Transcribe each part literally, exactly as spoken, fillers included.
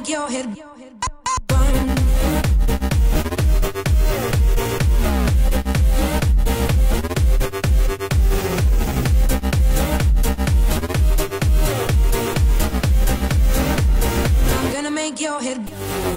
make your head burn. I'm gonna make your head burn.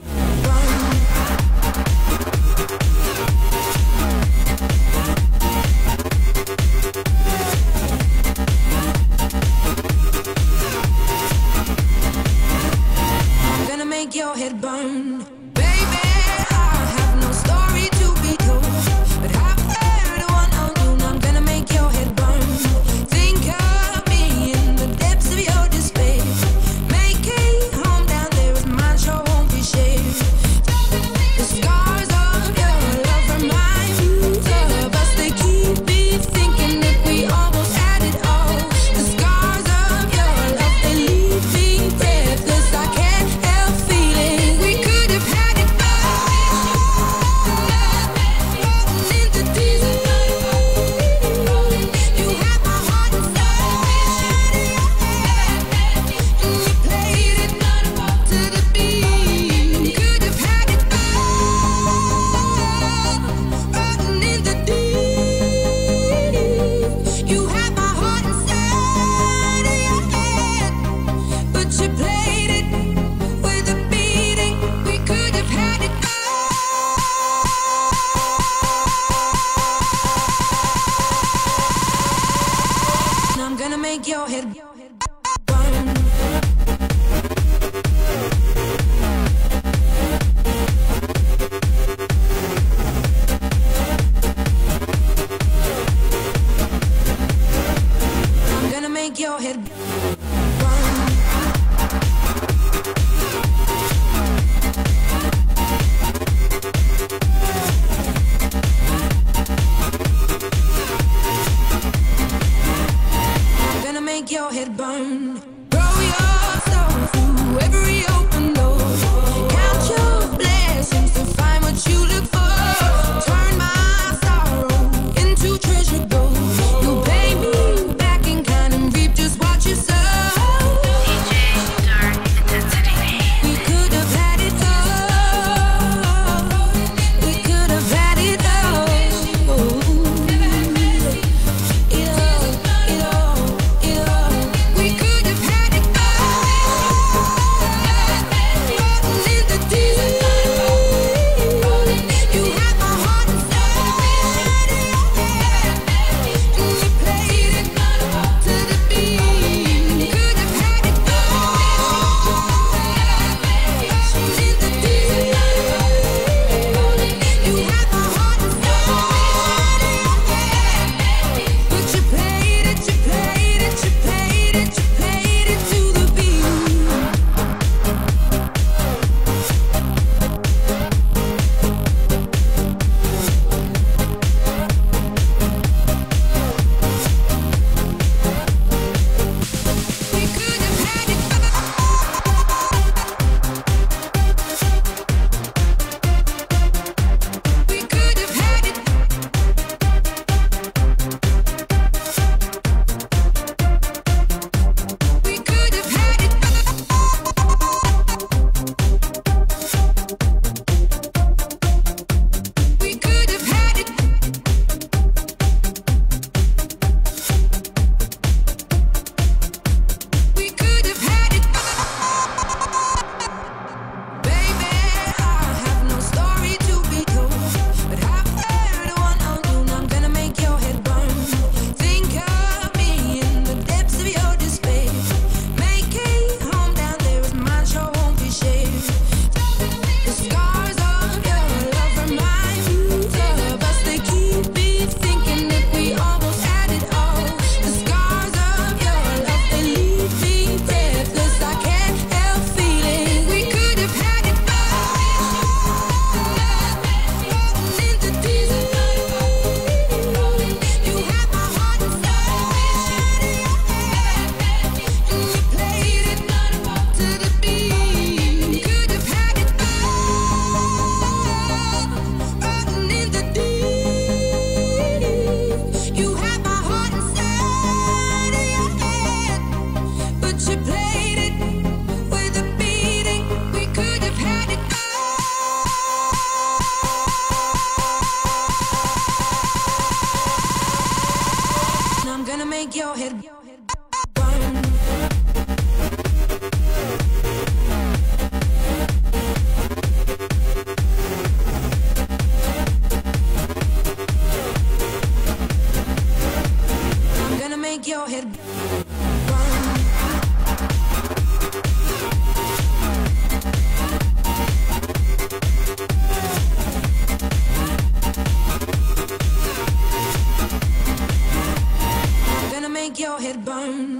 Make your head burn. Baby, I have no story to be told, but I've heard one on you. I'm gonna make your head burn. Think of me in the depths of your despair. Make it home down there with mine, sure won't be shared. The scars of your love remind of us. They keep me thinking that we almost had it all. The scars of your love, they leave me breathless. I can't help feeling we could have had it all. In the deep, you had my heart inside, and you played it to the beat. Could have had it all. Rotten in the deep, you had my heart inside of your head, but you played it with a beating. We could have had it all. I'm gonna make your head burn. I'm gonna make your head burn. I'm gonna make your head make your head burn. I'm gonna make your head burn. Make your head burn.